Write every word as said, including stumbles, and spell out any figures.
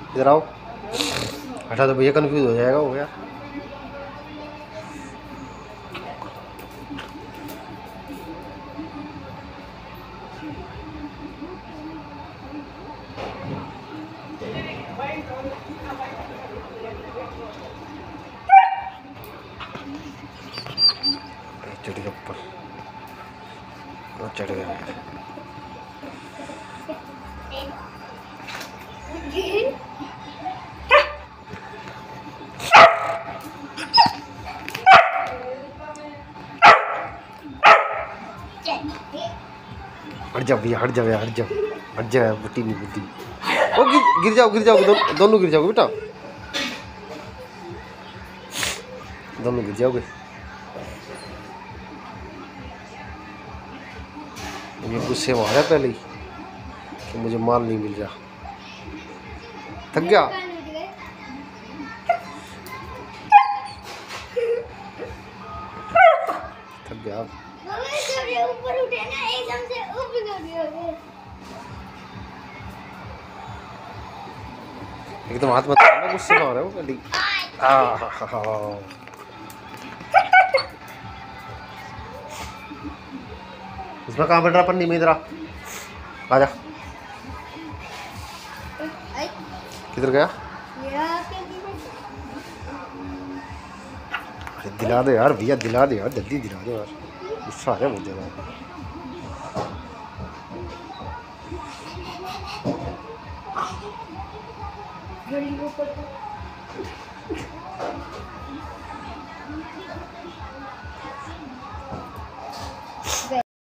इधर आओ। हटा तो भैया कंफ्यूज हो जाएगा वो यार। चढ़ गया ऊपर, चढ़ गया। हट जाओ भैया, हट जाओ यार, हट जाओ, हट जाओ। बुट्टी नहीं बुट्टी। ओ गिर, गिर जाओ, गिर जाओगे, दो, दोनों गिर जाओगे बेटा, दोनों गिर जाओगे। ये गुस्से में आ रहा पहले ही कि मुझे माल नहीं मिल रहा। थक गया। थक गया। ऊपर उठे ना एकदम से ऊपर, एकदम हाथ मत लगाना, गुस्से में आ रहा है वो कभी। इसमें कहाँ बैठ रहा पन्नी में, इधर आ, आजा। किधर गया? अरे दिला दो यार भैया, दिला दो यार, जल्दी दिला दो यार, गुस्सा आ रहा है मुझे यार।